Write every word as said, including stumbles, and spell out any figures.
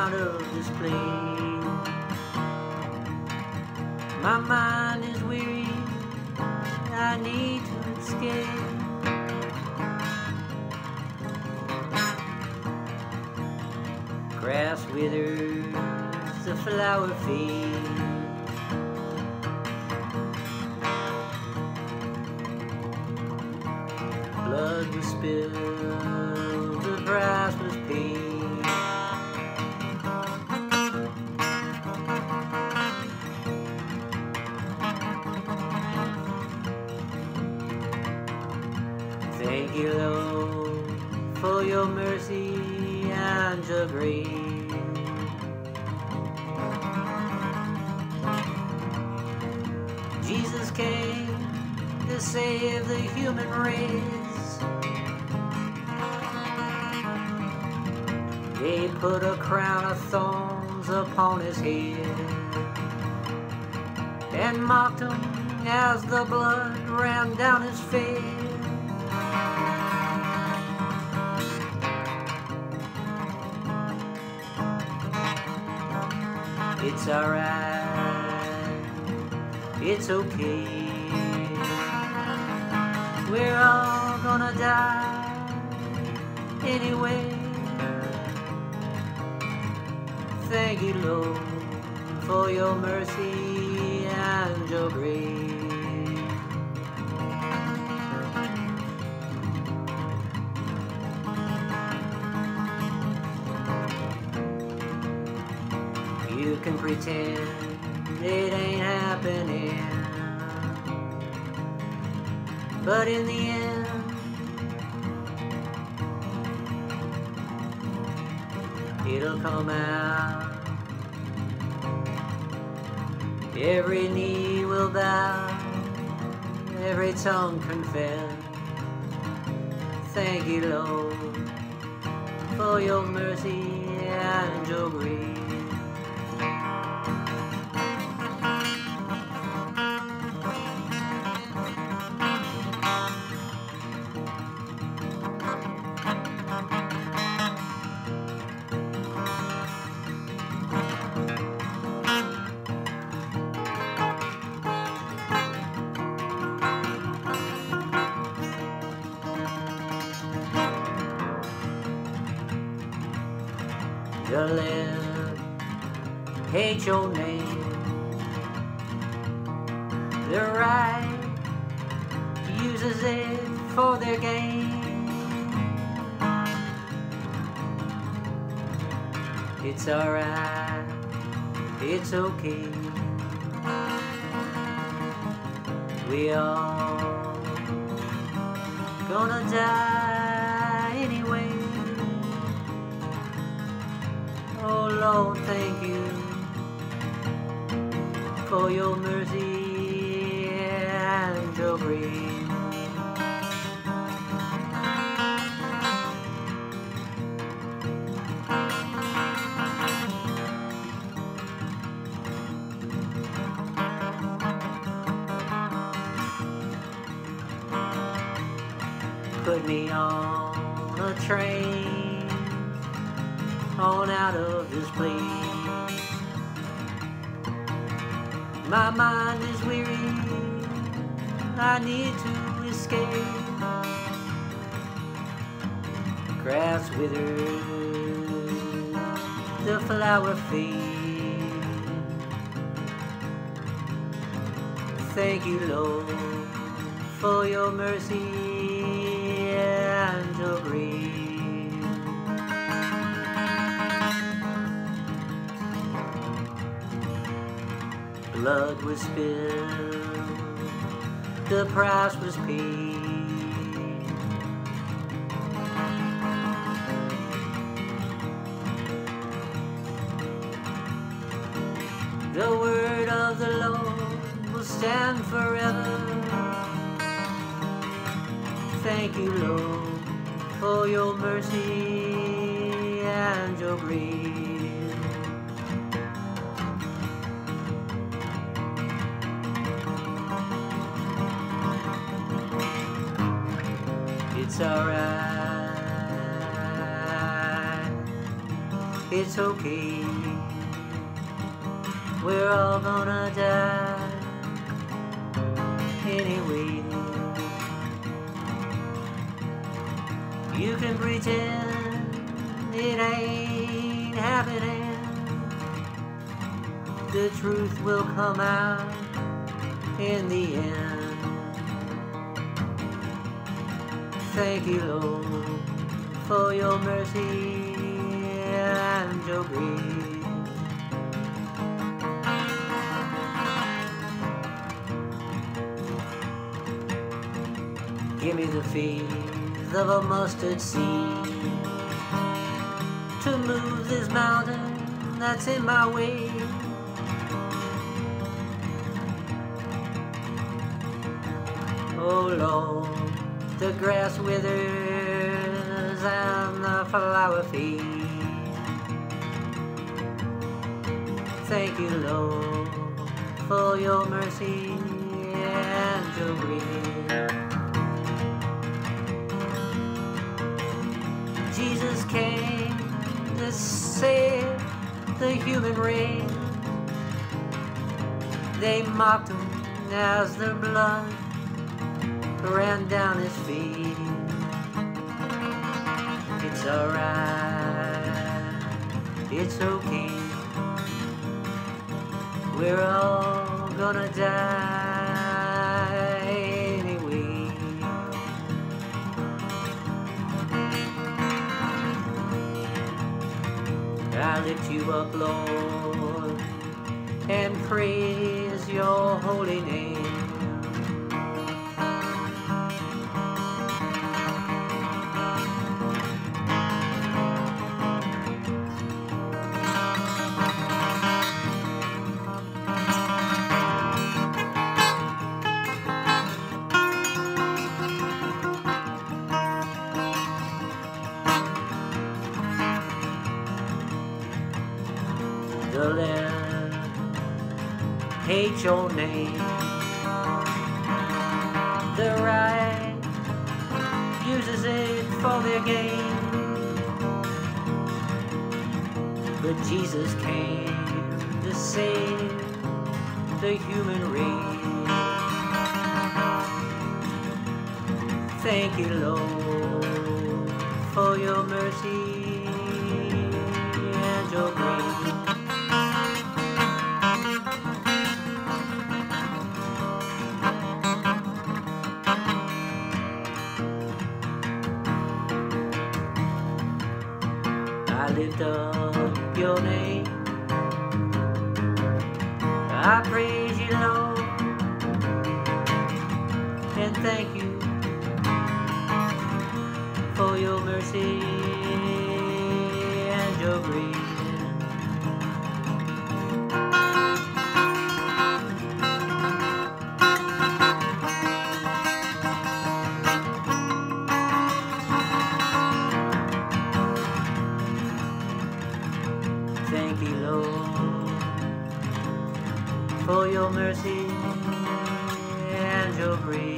out of this place. My mind is weary, I need to escape. Grass withers, the flower fades. Blood was spilled, the price was paid. Thank you, Lord, for your mercy and your grace. Jesus came to save the human race. They put a crown of thorns upon his head and mocked him as the blood ran down his face. It's alright, it's okay. We're all gonna die anyway. Thank you, Lord, for your mercy and your grace. You can pretend it ain't happening, but in the end, it'll come out. Every knee will bow, every tongue confess. Thank you, Lord, for your mercy and your grace. The left hate your name, the right uses it for their gain. It's alright, it's okay. We all gonna die anyway. Oh Lord, thank you for your mercy and your grace. Put me on a train, on out of this place. My mind is weary, I need to escape. Grass withers, the flower fades. Thank you, Lord, for your mercy and your grace. Blood was spilled, the price was paid. The word of the Lord will stand forever. Thank you, Lord, for your mercy and your grace. It's alright, it's okay. We're all gonna die anyway. You can pretend it ain't happening. The truth will come out in the end. Thank you, Lord, for your mercy and your grace. Give me the faith of a mustard seed to move this mountain that's in my way. Oh Lord, the grass withers and the flower fades. Thank you, Lord, for your mercy and your grace. Jesus came to save the human race. They mocked him as their blood ran down his feet. It's alright, it's okay. We're all gonna die anyway. I lift you up, Lord, and praise your holy name. The left hate your name, the right uses it for their gain. But Jesus came to save the human race. Thank you, Lord, for your mercy and your grace. I lift up your name, I praise you, Lord, and thank you for your mercy and your grace. Thank you, Lord, for your mercy and your grace.